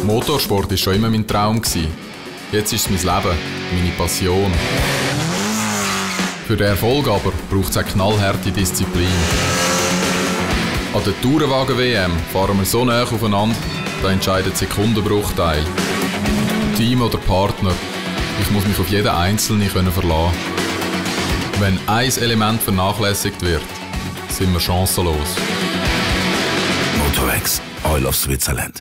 Motorsport war schon immer mein Traum. Jetzt ist es mein Leben, meine Passion. Für den Erfolg aber braucht es eine knallharte Disziplin. An der Tourenwagen-WM fahren wir so nah aufeinander, da entscheidet Sekundenbruchteil. Team oder Partner, ich muss mich auf jeden Einzelnen verlassen. Wenn ein Element vernachlässigt wird, sind wir chancenlos. Motorex, Oil of Switzerland.